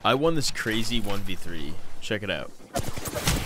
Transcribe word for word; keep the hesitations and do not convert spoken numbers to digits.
I won this crazy one v three. Check it out.